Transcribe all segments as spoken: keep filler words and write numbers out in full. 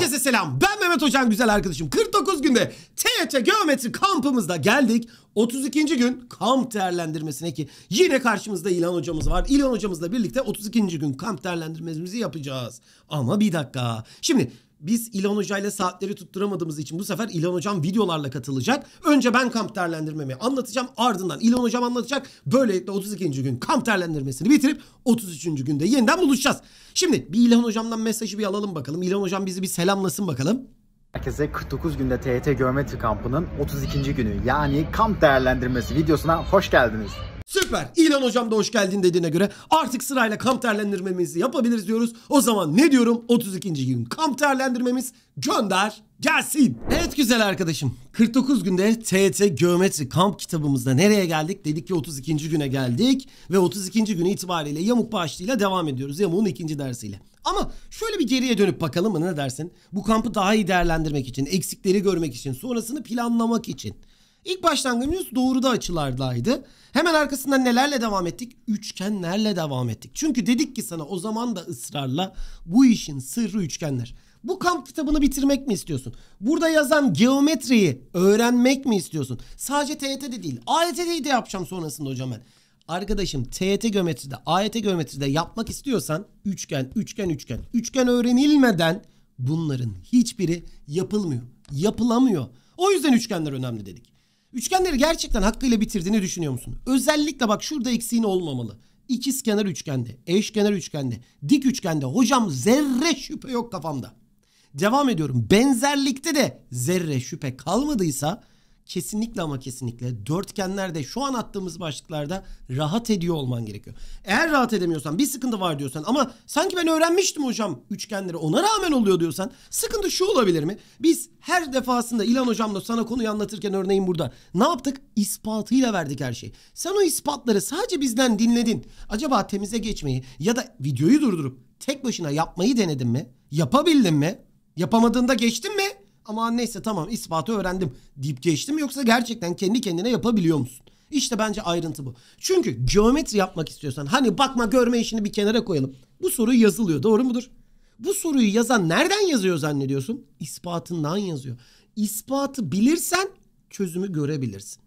Herkese selam. Ben Mehmet Hocam, güzel arkadaşım. kırk dokuz günde T Y T Geometri kampımızda geldik. otuz ikinci gün kamp değerlendirmesine ki yine karşımızda İlhan hocamız var. İlhan hocamızla birlikte otuz ikinci gün kamp değerlendirmemizi yapacağız. Ama bir dakika. Şimdi biz İlhan hocayla saatleri tutturamadığımız için bu sefer İlhan hocam videolarla katılacak. Önce ben kamp değerlendirmemi anlatacağım. Ardından İlhan hocam anlatacak. Böylelikle otuz ikinci gün kamp değerlendirmesini bitirip otuz üçüncü günde yeniden buluşacağız. Şimdi bir İlhan hocamdan mesajı bir alalım bakalım. İlhan hocam bizi bir selamlasın bakalım. Herkese kırk dokuz günde T Y T Geometri kampının otuz ikinci günü yani kamp değerlendirmesi videosuna hoş geldiniz. Süper. İlhan hocam da hoş geldin dediğine göre artık sırayla kamp değerlendirmemizi yapabiliriz diyoruz. O zaman ne diyorum? otuz ikinci gün kamp değerlendirmemiz gönder gelsin. Evet güzel arkadaşım. kırk dokuz günde T Y T Geometri kamp kitabımızda nereye geldik? Dedik ki otuz ikinci güne geldik ve otuz ikinci gün itibariyle yamuk başlığıyla devam ediyoruz. Yamuğun ikinci dersiyle. Ama şöyle bir geriye dönüp bakalım mı, ne dersin? Bu kampı daha iyi değerlendirmek için, eksikleri görmek için, sonrasını planlamak için. İlk başlangıcımız doğruda açılardaydı. Hemen arkasından nelerle devam ettik? Üçgenlerle devam ettik. Çünkü dedik ki sana o zaman da ısrarla bu işin sırrı üçgenler. Bu kamp kitabını bitirmek mi istiyorsun? Burada yazan geometriyi öğrenmek mi istiyorsun? Sadece T Y T'de değil, A Y T'de de yapacağım sonrasında hocam ben. Arkadaşım T Y T geometride, A Y T geometride yapmak istiyorsan üçgen, üçgen, üçgen. Üçgen öğrenilmeden bunların hiçbiri yapılmıyor, yapılamıyor. O yüzden üçgenler önemli dedik. Üçgenleri gerçekten hakkıyla bitirdiğini düşünüyor musun? Özellikle bak şurada eksiğin olmamalı. İkizkenar üçgende, eşkenar üçgende, dik üçgende hocam zerre şüphe yok kafamda. Devam ediyorum. Benzerlikte de zerre şüphe kalmadıysa kesinlikle ama kesinlikle dörtgenlerde şu an attığımız başlıklarda rahat ediyor olman gerekiyor. Eğer rahat edemiyorsan, bir sıkıntı var diyorsan ama sanki ben öğrenmiştim hocam üçgenleri ona rağmen oluyor diyorsan, sıkıntı şu olabilir mi? Biz her defasında İlhan hocamla sana konuyu anlatırken örneğin burada ne yaptık? İspatıyla verdik her şeyi. Sen o ispatları sadece bizden dinledin. Acaba temize geçmeyi ya da videoyu durdurup tek başına yapmayı denedin mi? Yapabildin mi? Yapamadığında geçtin mi? Ama neyse tamam ispatı öğrendim deyip geçtim, yoksa gerçekten kendi kendine yapabiliyor musun? İşte bence ayrıntı bu. Çünkü geometri yapmak istiyorsan, hani bakma görme işini bir kenara koyalım. Bu soru yazılıyor, doğru mudur? Bu soruyu yazan nereden yazıyor zannediyorsun? İspatından yazıyor. İspatı bilirsen çözümü görebilirsin.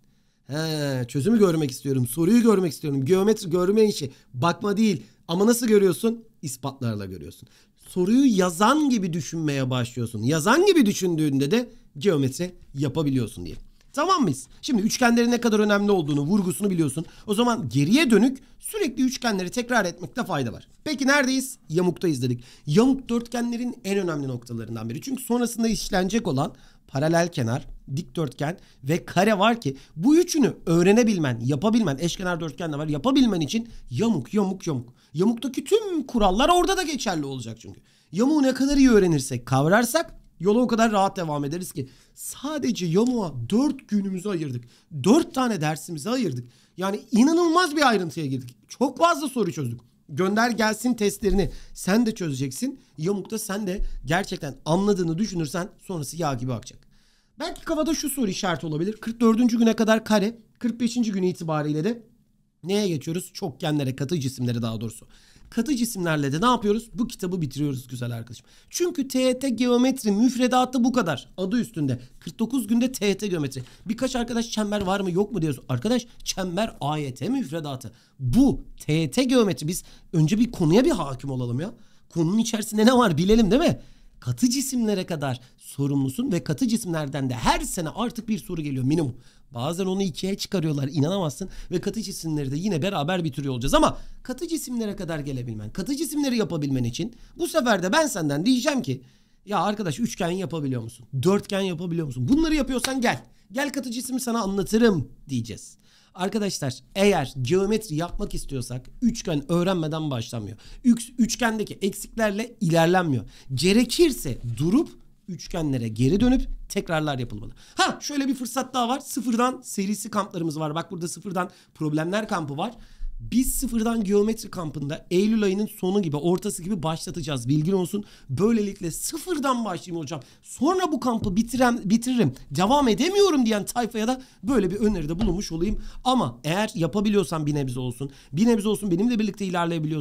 He, çözümü görmek istiyorum, soruyu görmek istiyorum. Geometri görme işi, bakma değil. Ama nasıl görüyorsun? İspatlarla görüyorsun. Soruyu yazan gibi düşünmeye başlıyorsun. Yazan gibi düşündüğünde de geometri yapabiliyorsun diye. Tamam mıyız? Şimdi üçgenlerin ne kadar önemli olduğunu, vurgusunu biliyorsun. O zaman geriye dönük sürekli üçgenleri tekrar etmekte fayda var. Peki neredeyiz? Yamuktayız dedik. Yamuk dörtgenlerin en önemli noktalarından biri. Çünkü sonrasında işlenecek olan paralel kenar, dikdörtgen ve kare var ki bu üçünü öğrenebilmen, yapabilmen, eşkenar dörtgen de var, yapabilmen için yamuk, yamuk, yamuk. Yamuktaki tüm kurallar orada da geçerli olacak çünkü. Yamuğu ne kadar iyi öğrenirsek, kavrarsak yola o kadar rahat devam ederiz ki. Sadece yamuğa dört günümüzü ayırdık. Dört tane dersimizi ayırdık. Yani inanılmaz bir ayrıntıya girdik. Çok fazla soru çözdük. Gönder gelsin testlerini sen de çözeceksin. Yamukta sen de gerçekten anladığını düşünürsen sonrası yağ gibi akacak. Belki kafada şu soru işareti olabilir. kırk dördüncü güne kadar kare, kırk beşinci gün itibariyle de neye geçiyoruz? Çokgenlere, katı cisimlere daha doğrusu. Katı cisimlerle de ne yapıyoruz? Bu kitabı bitiriyoruz güzel arkadaşım. Çünkü T Y T Geometri müfredatı bu kadar. Adı üstünde. kırk dokuz günde T Y T Geometri. Birkaç arkadaş çember var mı yok mu diyoruz. Arkadaş çember A Y T müfredatı. Bu T Y T Geometri. Biz önce bir konuya bir hakim olalım ya. Konunun içerisinde ne var bilelim değil mi? Katı cisimlere kadar sorumlusun ve katı cisimlerden de her sene artık bir soru geliyor minimum. Bazen onu ikiye çıkarıyorlar, inanamazsın ve katı cisimleri de yine beraber bitiriyor olacağız. Ama katı cisimlere kadar gelebilmen, katı cisimleri yapabilmen için bu sefer de ben senden diyeceğim ki ya arkadaş üçgen yapabiliyor musun? Dörtgen yapabiliyor musun? Bunları yapıyorsan gel. Gel katı cisimi sana anlatırım diyeceğiz. Arkadaşlar eğer geometri yapmak istiyorsak üçgen öğrenmeden başlamıyor. Üç, üçgendeki eksiklerle ilerlenmiyor. Gerekirse durup üçgenlere geri dönüp tekrarlar yapılmalı. Ha şöyle bir fırsat daha var. Sıfırdan serisi kamplarımız var. Bak burada sıfırdan problemler kampı var. Biz sıfırdan geometri kampında Eylül ayının sonu gibi, ortası gibi başlatacağız. Bilgin olsun. Böylelikle sıfırdan başlayayım hocam. Sonra bu kampı bitirem, bitiririm. Devam edemiyorum diyen tayfaya da böyle bir öneride bulunmuş olayım. Ama eğer yapabiliyorsan bir nebze olsun, bir nebze olsun benimle birlikte ilerleyebiliyorsan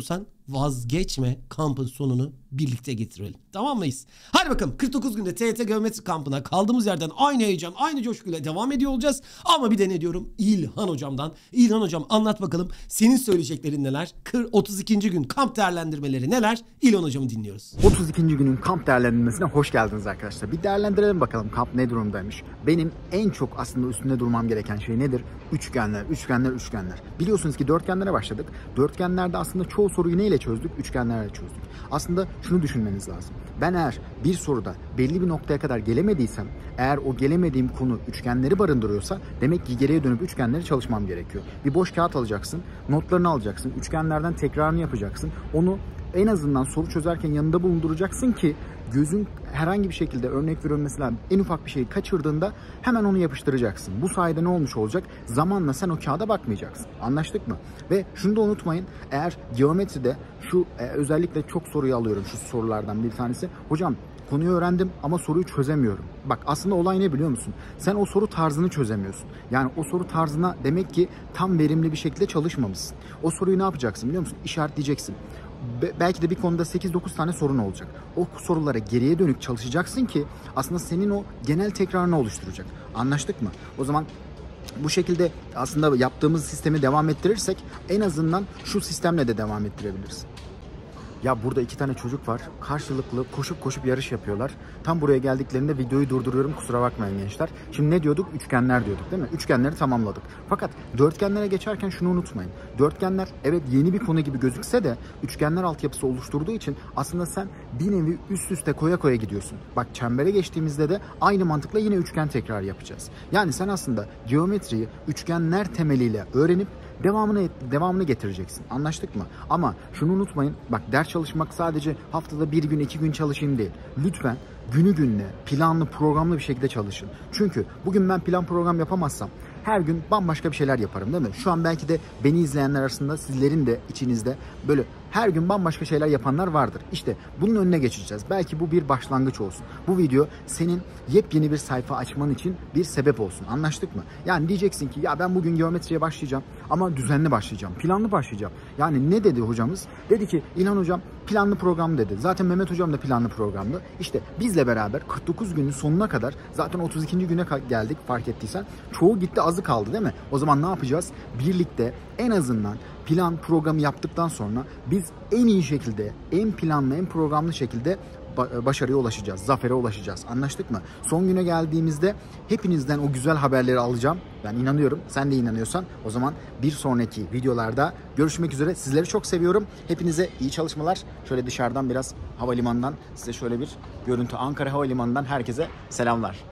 vazgeçme, kampın sonunu birlikte getirelim. Tamam mıyız? Hadi bakalım, kırk dokuz günde T Y T Geometri Kampı'na kaldığımız yerden aynı heyecan, aynı coşkuyla devam ediyor olacağız. Ama bir de ne diyorum? İlhan hocamdan. İlhan hocam, anlat bakalım, senin söyleyeceklerin neler? otuz ikinci gün kamp değerlendirmeleri neler? İlhan hocamı dinliyoruz. otuz ikinci günün kamp değerlendirmesine hoş geldiniz arkadaşlar. Bir değerlendirelim bakalım kamp ne durumdaymış. Benim en çok aslında üstünde durmam gereken şey nedir? Üçgenler, üçgenler, üçgenler. Biliyorsunuz ki dörtgenlere başladık. Dörtgenlerde aslında çoğu soruyu neyle çözdük? Üçgenlerle çözdük. Aslında şunu düşünmeniz lazım. Ben eğer bir soruda belli bir noktaya kadar gelemediysem, eğer o gelemediğim konu üçgenleri barındırıyorsa, demek ki geriye dönüp üçgenleri çalışmam gerekiyor. Bir boş kağıt alacaksın, notlarını alacaksın, üçgenlerden tekrarını yapacaksın. Onu en azından soru çözerken yanında bulunduracaksın ki gözün herhangi bir şekilde, örnek veriyorum mesela, en ufak bir şeyi kaçırdığında hemen onu yapıştıracaksın. Bu sayede ne olmuş olacak? Zamanla sen o kağıda bakmayacaksın. Anlaştık mı? Ve şunu da unutmayın. Eğer geometride şu e, özellikle çok soruyu alıyorum, şu sorulardan bir tanesi. Hocam konuyu öğrendim ama soruyu çözemiyorum. Bak aslında olay ne biliyor musun? Sen o soru tarzını çözemiyorsun. Yani o soru tarzına demek ki tam verimli bir şekilde çalışmamışsın. O soruyu ne yapacaksın biliyor musun? İşaretleyeceksin. Belki de bir konuda sekiz dokuz tane sorun olacak. O sorulara geriye dönük çalışacaksın ki aslında senin o genel tekrarını oluşturacak. Anlaştık mı? O zaman bu şekilde aslında yaptığımız sistemi devam ettirirsek en azından şu sistemle de devam ettirebiliriz. Ya burada iki tane çocuk var. Karşılıklı koşup koşup yarış yapıyorlar. Tam buraya geldiklerinde videoyu durduruyorum. Kusura bakmayın gençler. Şimdi ne diyorduk? Üçgenler diyorduk değil mi? Üçgenleri tamamladık. Fakat dörtgenlere geçerken şunu unutmayın. Dörtgenler evet yeni bir konu gibi gözükse de üçgenler altyapısı oluşturduğu için aslında sen bir nevi üst üste koya koya gidiyorsun. Bak çembere geçtiğimizde de aynı mantıkla yine üçgen tekrar yapacağız. Yani sen aslında geometriyi üçgenler temeliyle öğrenip devamını devamını getireceksin. Anlaştık mı? Ama şunu unutmayın. Bak ders çalışmak sadece haftada bir gün iki gün çalışayım değil. Lütfen günü gününe planlı programlı bir şekilde çalışın. Çünkü bugün ben plan program yapamazsam her gün bambaşka bir şeyler yaparım değil mi? Şu an belki de beni izleyenler arasında sizlerin de içinizde böyle her gün bambaşka şeyler yapanlar vardır. İşte bunun önüne geçeceğiz. Belki bu bir başlangıç olsun. Bu video senin yepyeni bir sayfa açman için bir sebep olsun. Anlaştık mı? Yani diyeceksin ki ya ben bugün geometriye başlayacağım ama düzenli başlayacağım. Planlı başlayacağım. Yani ne dedi hocamız? Dedi ki İlhan hocam planlı program dedi. Zaten Mehmet hocam da planlı programdı. İşte bizle beraber kırk dokuz günün sonuna kadar zaten otuz ikinci güne geldik fark ettiysen. Çoğu gitti, azı kaldı değil mi? O zaman ne yapacağız? Birlikte en azından plan programı yaptıktan sonra biz en iyi şekilde, en planlı, en programlı şekilde başarıya ulaşacağız, zafere ulaşacağız. Anlaştık mı? Son güne geldiğimizde hepinizden o güzel haberleri alacağım. Ben inanıyorum. Sen de inanıyorsan o zaman bir sonraki videolarda görüşmek üzere. Sizleri çok seviyorum. Hepinize iyi çalışmalar. Şöyle dışarıdan biraz havalimanından size şöyle bir görüntü. Ankara Havalimanı'ndan herkese selamlar.